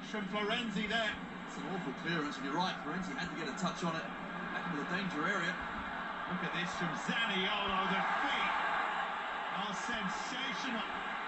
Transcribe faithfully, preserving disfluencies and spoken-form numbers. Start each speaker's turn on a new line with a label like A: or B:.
A: touch from Florenzi there.
B: It's an awful clearance, and you're right, Florenzi had to get a touch on it. Back into the danger area.
A: Look at this from Zaniolo, the feet are sensational.